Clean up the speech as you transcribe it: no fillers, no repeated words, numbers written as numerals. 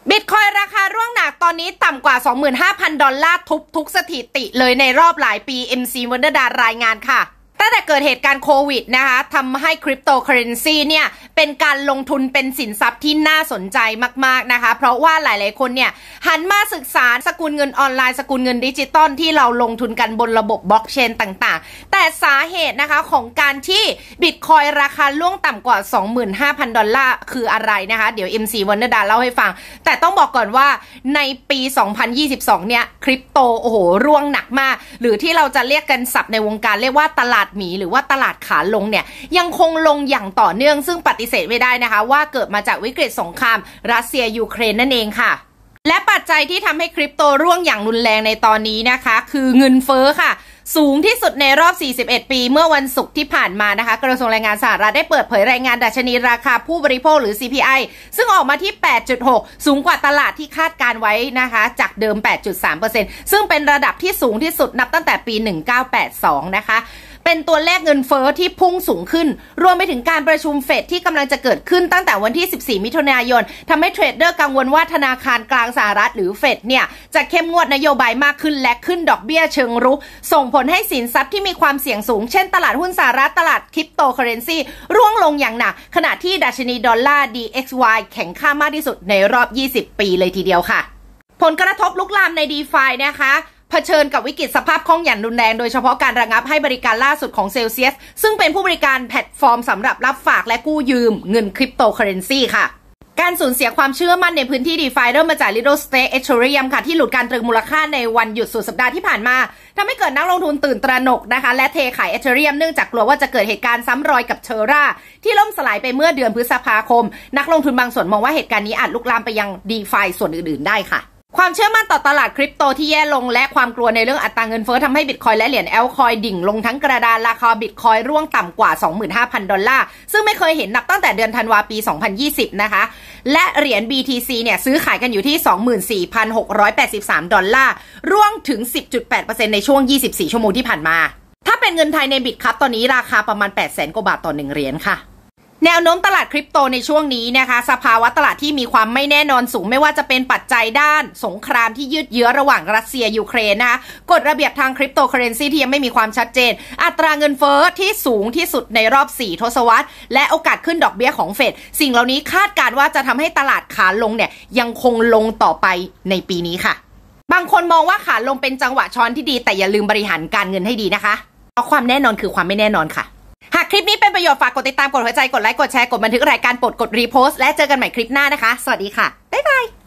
บิตคอยราคาร่วงหนักตอนนี้ต่ำกว่า 25,000 ดอลลาร์ทุกสถิติเลยในรอบหลายปี MC Wonder รายงานค่ะตั้งแต่เกิดเหตุการณ์โควิดนะคะทำให้คริปโตเคอเรนซีเนี่ยเป็นการลงทุนเป็นสินทรัพย์ที่น่าสนใจมากๆนะคะเพราะว่าหลายๆคนเนี่ยหันมาศึกษาสกุลเงินออนไลน์สกุลเงินดิจิตอลที่เราลงทุนกันบนระบบบล็อกเชนต่างๆแต่สาเหตุนะคะของการที่บิตคอยราคาล่วงต่ำกว่า 25,000 ดอลลาร์คืออะไรนะคะเดี๋ยว MC Wonder เล่าให้ฟังแต่ต้องบอกก่อนว่าในปี 2022 เนี่ยคริปโตโอ้โหร่วงหนักมากหรือที่เราจะเรียกกันศัพท์ในวงการเรียกว่าตลาดหมีหรือว่าตลาดขาลงเนี่ยยังคงลงอย่างต่อเนื่องซึ่งปฏิเสธไม่ได้นะคะว่าเกิดมาจากวิกฤตสงครามรัสเซียยูเครนนั่นเองค่ะและปัจจัยที่ทำให้คริปโตร่วงอย่างรุนแรงในตอนนี้นะคะคือเงินเฟ้อค่ะสูงที่สุดในรอบ 41 ปีเมื่อวันศุกร์ที่ผ่านมานะคะกระทรวงแรงงานสหรัฐได้เปิดเผยรายงานดัชนีราคาผู้บริโภคหรือ CPI ซึ่งออกมาที่ 8.6 สูงกว่าตลาดที่คาดการไว้นะคะจากเดิม 8.3% ซึ่งเป็นระดับที่สูงที่สุดนับตั้งแต่ปี 1982 นะคะเป็นตัวเลขเงินเฟ้อที่พุ่งสูงขึ้นรวมไปถึงการประชุมเฟดที่กำลังจะเกิดขึ้นตั้งแต่วันที่ 14 มิถุนายนทำให้เทรดเดอร์กังวลว่าธนาคารกลางสหรัฐหรือเฟดเนี่ยจะเข้มงวดนโยบายมากขึ้นและขึ้นดอกเบี้ยเชิงรุกส่งผลให้สินทรัพย์ที่มีความเสี่ยงสูงเช่นตลาดหุ้นสหรัฐตลาดคริปโตเคอเรนซีร่วงลงอย่างหนักขณะที่ดัชนีดอลลาร์ DXY แข็งค่ามากที่สุดในรอบ 20 ปีเลยทีเดียวค่ะผลกระทบลุกลามใน DeFi นะคะเผชิญกับวิกฤตสภาพคล่องอย่างรุนแรงโดยเฉพาะการระงับให้บริการล่าสุดของ Celsius ซึ่งเป็นผู้บริการแพลตฟอร์มสำหรับรับฝากและกู้ยืมเงินคริปโตเคอเรนซีค่ะการสูญเสียความเชื่อมั่นในพื้นที่ DeFi เริ่มมาจาก Little Stake Ethereum ค่ะที่หลุดการตรึงมูลค่าในวันหยุดสุดสัปดาห์ที่ผ่านมาทำให้เกิดนักลงทุนตื่นตระหนกนะคะและเทขาย Ethereum เนื่องจากกลัวว่าจะเกิดเหตุการณ์ซ้ำรอยกับ Terra ที่ล่มสลายไปเมื่อเดือนพฤษภาคมนักลงทุนบางส่วนมองว่าเหตุการณ์นี้อาจลุกลามไปยัง DeFi ส่วนอื่นๆได้ค่ะความเชื่อมั่นต่อตลาดคริปโตที่แย่ลงและความกลัวในเรื่องอัตราเงินเฟ้อทำให้บิตคอยและเหรียญแอลคอยดิ่งลงทั้งกระดานราคาบิตคอยร่วงต่ำกว่า 25,000 ดอลลาร์ซึ่งไม่เคยเห็นนับตั้งแต่เดือนธันวาคมปี 2020 นะคะและเหรียญ BTC เนี่ยซื้อขายกันอยู่ที่ 24,683 ดอลลาร์ร่วงถึง 10.8% ในช่วง 24 ชั่วโมงที่ผ่านมาถ้าเป็นเงินไทยในบิตครับตอนนี้ราคาประมาณ 800,000 กว่าบาทต่อ1เหรียญค่ะแนวโน้มตลาดคริปโตในช่วงนี้นะคะสภาวะตลาดที่มีความไม่แน่นอนสูงไม่ว่าจะเป็นปัจจัยด้านสงครามที่ยืดเยื้อระหว่างรัสเซียยูเครนนะคะกฎระเบียบทางคริปโตเคอเรนซีที่ยังไม่มีความชัดเจนอัตราเงินเฟ้อที่สูงที่สุดในรอบ4ทศวรรษและโอกาสขึ้นดอกเบี้ยของเฟดสิ่งเหล่านี้คาดการณ์ว่าจะทำให้ตลาดขาลงเนี่ยยังคงลงต่อไปในปีนี้ค่ะบางคนมองว่าขาลงเป็นจังหวะช้อนที่ดีแต่อย่าลืมบริหารการเงินให้ดีนะคะเพราะความแน่นอนคือความไม่แน่นอนค่ะหากคลิปนี้เป็นประโยชน์ฝากกดติดตามกดหัวใจกดไลค์กดแชร์กดบันทึกรายการกดรีโพสต์และเจอกันใหม่คลิปหน้านะคะสวัสดีค่ะบ๊ายบาย